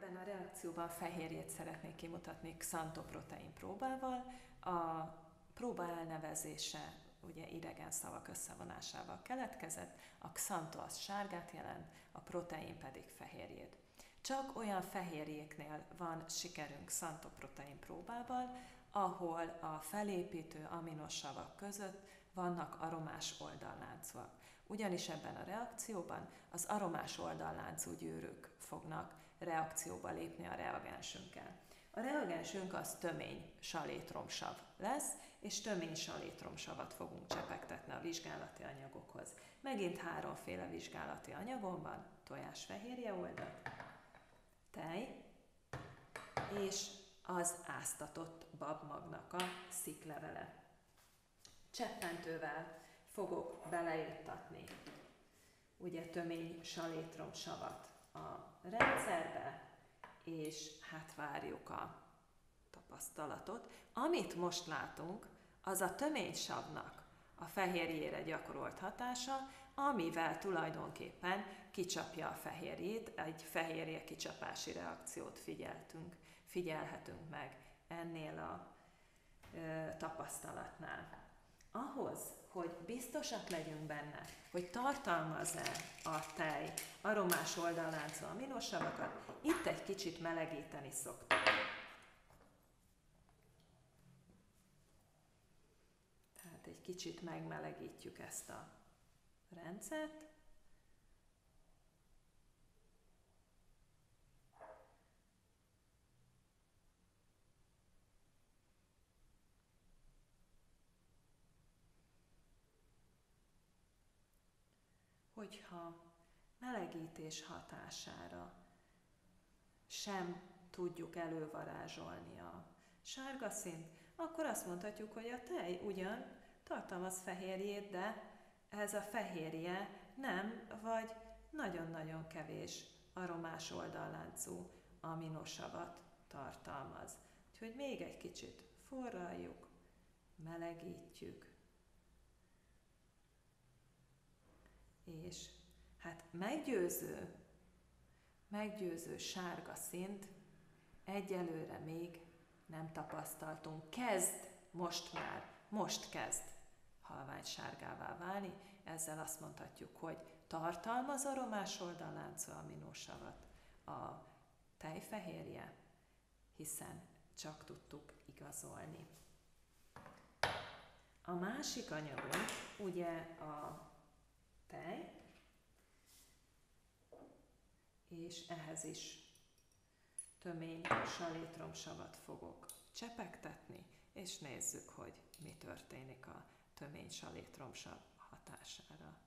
Ebben a reakcióban fehérjét szeretnék kimutatni xantoprotein próbával. A próba elnevezése ugye idegen szavak összevonásával keletkezett, a xanto az sárgát jelent, a protein pedig fehérjét. Csak olyan fehérjéknél van sikerünk xantoprotein próbával, ahol a felépítő aminosavak között vannak aromás oldalláncúak. Ugyanis ebben a reakcióban az aromás oldalláncú gyűrűk fognak reakcióba lépni a reagensünkkel. A reagensünk az tömény salétromsav lesz, és tömény salétromsavat fogunk csepegtetni a vizsgálati anyagokhoz. Megint háromféle vizsgálati anyagom van, tojásfehérje oldat, tej és az áztatott babmagnak a sziklevele. Cseppentővel fogok beleírtatni ugye tömény salétromsavat a rendszerbe, és hát várjuk a tapasztalatot. Amit most látunk, az a töménysavnak a fehérjére gyakorolt hatása, amivel tulajdonképpen kicsapja a fehérjét, egy fehérje kicsapási reakciót figyelhetünk meg ennél a tapasztalatnál. Ahhoz, hogy biztosak legyünk benne, hogy tartalmaz-e a tej aromás oldalláncú aminosavakat, itt egy kicsit melegíteni szoktuk. Tehát egy kicsit megmelegítjük ezt a rendszert. Hogyha melegítés hatására sem tudjuk elővarázsolni a sárga színt, akkor azt mondhatjuk, hogy a tej ugyan tartalmaz fehérjét, de ez a fehérje nem, vagy nagyon-nagyon kevés aromás oldalláncú aminosavat tartalmaz. Úgyhogy még egy kicsit forraljuk, melegítjük, és hát meggyőző sárga színt egyelőre még nem tapasztaltunk. Most kezd halványsárgává válni, ezzel azt mondhatjuk, hogy tartalmaz aromás oldalláncú aminosavat a tejfehérje, hiszen csak tudtuk igazolni. A másik anyagunk ugye a tej, és ehhez is tömény salétromsavat fogok csepegtetni, és nézzük, hogy mi történik a tömény salétromsav hatására.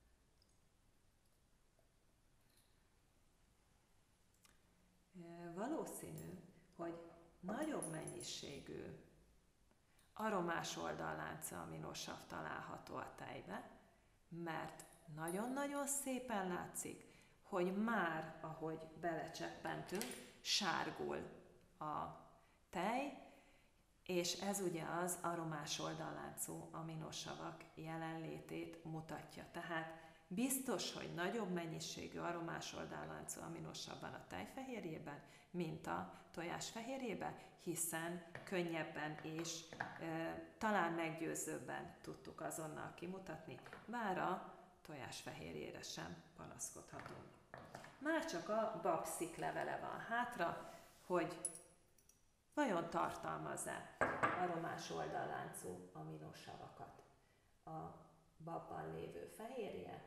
Valószínű, hogy nagyobb mennyiségű aromás oldalláncú aminosav található a tejbe, mert nagyon-nagyon szépen látszik, hogy már, ahogy belecseppentünk, sárgul a tej, és ez ugye az aromás oldalláncú aminosavak jelenlétét mutatja. Tehát biztos, hogy nagyobb mennyiségű aromás oldalláncú aminosav van a tejfehérjében, mint a tojásfehérjében, hiszen könnyebben és talán meggyőzőbben tudtuk azonnal kimutatni, bár a tojásfehérjére sem panaszkodhatunk. Már csak a babsziklevele van hátra, hogy vajon tartalmaz-e aromás oldalláncú aminosavakat a babban lévő fehérje.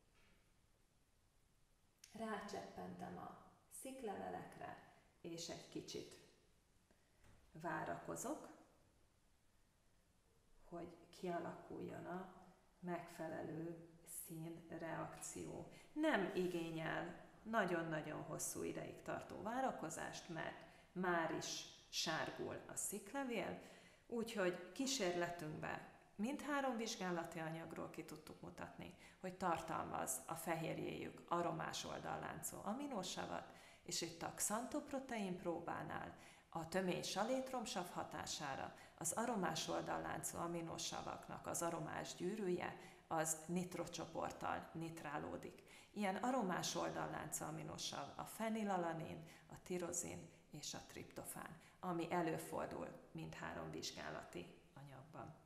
Rácseppentem a sziklevelekre, és egy kicsit várakozok, hogy kialakuljon a megfelelő színreakció. Nem igényel nagyon-nagyon hosszú ideig tartó várakozást, mert már is sárgul a sziklevél, úgyhogy kísérletünkben mindhárom vizsgálati anyagról ki tudtuk mutatni, hogy tartalmaz a fehérjéjük aromás oldalláncú aminosavat, és itt a xantoprotein próbánál a tömény salétromsav hatására Az aromás oldalláncú aminosavaknak az aromás gyűrűje az nitrocsoporttal nitrálódik. Ilyen aromás oldalláncú aminosav a fenilalanin, a tirozin és a triptofán, ami előfordul mindhárom vizsgálati anyagban.